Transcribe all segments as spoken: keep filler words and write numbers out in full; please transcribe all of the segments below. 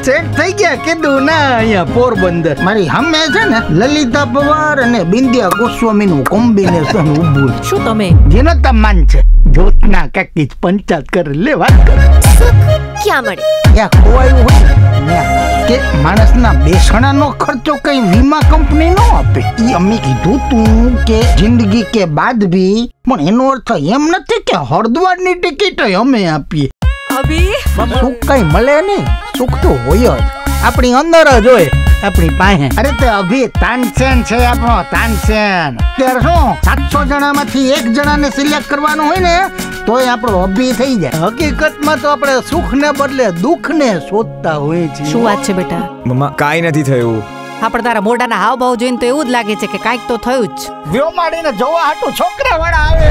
Set થઈ ગયા કીધું ના અહીંયા પોરબંદર મારી હમે છે ને લલિતા પવાર અને બિંદિયા ગોસ્વામી નું કોમ્બિનેશન ઉભું. શું તમે જેનો તમાન છે જોતના કાકી પંચાયત કરે લે વાત કરે. ક્યાં મળે ત્યાં ખોવાયું હોય ને કે માણસના બેસણાનો ખર્ચો કઈ વીમા કંપની નો આપે. ઈ અમે કીધું તું કે જિંદગી કે બાદ ભી, પણ એનો અર્થ એમ નથી કે હરદ્વારની ટિકિટ અમે આપીએ. સુખ કઈ મળે નઈ, સુખ તો હોય જ આપણી અંદર જ હોય આપણી પાસે. અરે તે અભી તાનસેન છે આપણો તાનસેન. ત્યારે શું સાતસો જણા માંથી એક જણાને સિલેક્ટ કરવાનો હોય ને તોય આપણો અભી થઈ જાય. હકીકતમાં તો આપણે સુખ ને બદલે દુઃખ ને શોધતા હોય છે. શું વાત છે બેટા? મમ્મા કાઈ નથી થયું. આપણે તારા મોઢાના હાવ ભાવ જોઈને તો એવું જ લાગે છે કે કાંઈક તો થયું જ. વ્યોમાડીને જોવા હાટુ છોકરા વાળા આવે.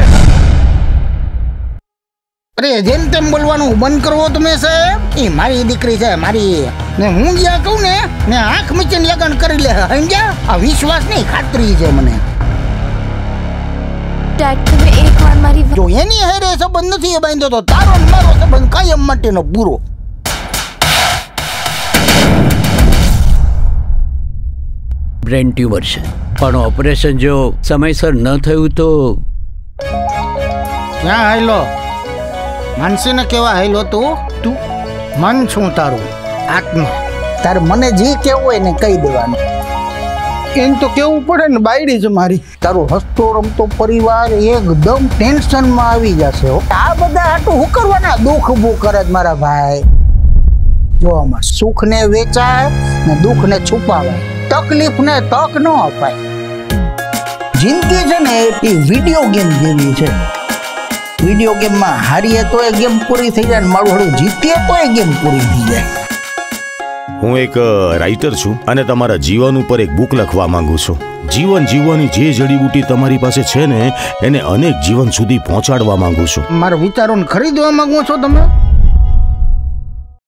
અરે જેમ તેમ બોલવાનું બંધ કરવો તમે સાહેબ. એ મારી દીકરી છે મારી, ને હું જ્યાં કહું ને ને આંખ મીચીને યગન કરી લે. સમજ્યા? આ વિશ્વાસ નહીં ખાતરી છે મને. ડેડ તમે એકવાર મારી જો એની હારે સંબંધ નથી એ બાંધ્યો તો તારો ને મારો સંબંધ કાયમ માટેનો પૂરો. બ્રેન ટ્યુમર છે, પણ ઓપરેશન જો સમયસર ન થયું તો. ક્યાં હાલો માનસીને કેવા હાલો તું તું મન છું તારું આત્મા. તારે મને જે કેવું હોય ને કહી દેવાનું. એમ તો કેવું પડે ને બાયડી છે મારી. તારો હસતો રમતો પરિવાર એકદમ ટેન્શનમાં આવી જશે. આ બધા હાટું હું કરવાના દુઃખ ઉભું કરે જ મારા ભાઈ. જો આમાં સુખ ને વેચાય ને દુઃખ ને છુપાવાય, તકલીફ ને તક ન અપાય. જિંદગી છે ને એ વિડીયો ગેમ જેવી છે. વિડીયો ગેમમાં હારીએ તો એ ગેમ પૂરી થઈ જાય, મારું હળું જીતીએ તો એ ગેમ પૂરી થઈ જાય. હું એક રાઇટર છું અને તમારા જીવન ઉપર એક બુક લખવા માંગુ છું. જીવન જીવવાની જે જડીબુટી તમારી પાસે છે ને એને અનેક જીવન સુધી પહોંચાડવા માંગુ છું. મારા વિચારોને ખરીદવા માંગો છો તમે?